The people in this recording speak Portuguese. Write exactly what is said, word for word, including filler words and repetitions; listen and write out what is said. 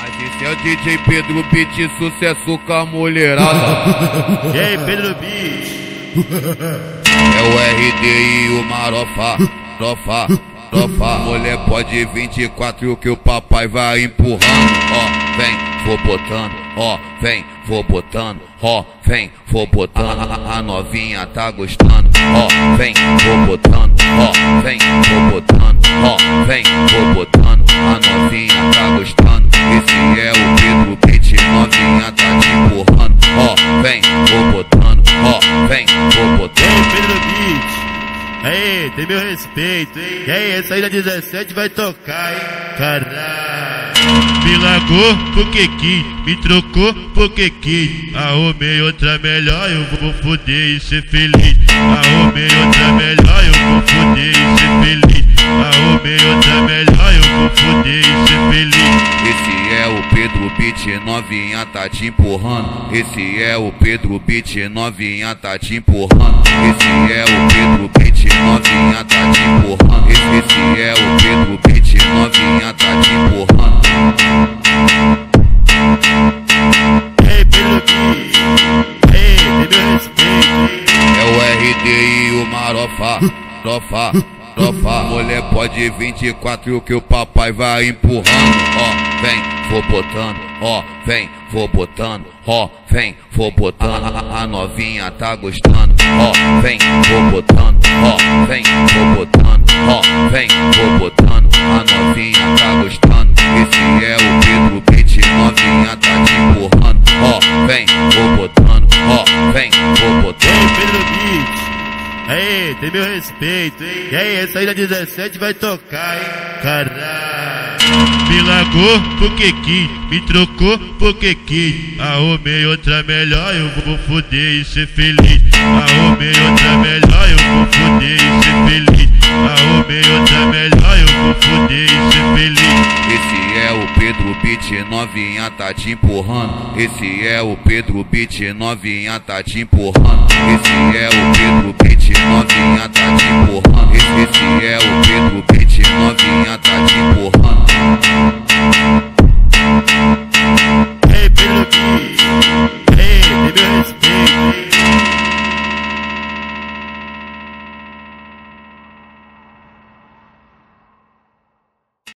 Esse é o D J Pedro Beat, sucesso com a mulherada. E aí, Pedro Beat? É o R D e o Marofa, trofa, trofa. Mulher pode vinte e quatro que o papai vai empurrando. Ó, vem, vou botando, ó, vem, vou botando, ó, vem, vou botando. A, a novinha tá gostando, ó, vem, vou botando, ó, vem, vou botando, ó, vem, vou botando. A novinha tá gostando. Esse é o Pedro Beat, novinha tá te empurrando. Ó, vem, vou botando, ó, vem, vou botando. E aí, Pedro Beat? Aí, tem meu respeito, hein? E aí, essa aí da dezessete vai tocar, hein? Caralho! Me largou porque quis, me trocou porque quis. Arrumei outra melhor, eu vou foder e ser feliz. Arrumei outra melhor, eu vou foder e ser feliz. Arrumei outra melhor, eu vou foder e ser feliz. Esse é o Pedro Beat, novinha tá te empurrando. Esse é o Pedro Beat, novinha tá te empurrando. Esse é o Pedro Beat, novinha tá te empurrando. Esse, esse é o Pedro Beat, novinha tá te empurrando. Ei, Pedro Beat! Ei, tem meu respeito, hein? É o R D e o Marofa, trofa, trofa. Mulher pode vinte e quatro que o papai vai empurrando. Ó, vem, vou botando, ó, vem, vou botando, ó, vem, vou botando. A, a novinha tá gostando, ó, vem, vou botando, ó, vem, vou botando, ó, vem, vou botando. A novinha tá gostando. Esse é o Pedro Beat, novinha tá te empurrando. Ó, vem, vou botando, ó, vem, vou botando. Ei, Pedro Beat! Aí, tem meu respeito, hein? E aí, essa aí da dezessete vai tocar, hein? Caralho! Me largou porque quis, me trocou porque quis. Arrumei outra melhor, eu vou foder e ser feliz. Arrumei outra melhor, eu vou foder e ser feliz. Arrumei outra melhor, eu vou foder e ser feliz. Esse é o Pedro Beat, novinha tá te empurrando. Esse é o Pedro Beat, novinha tá te empurrando. Esse é o Pedro Beat, novinha tá te empurrando. Esse, esse é o Pedro Beat, novinha tá te empurrando.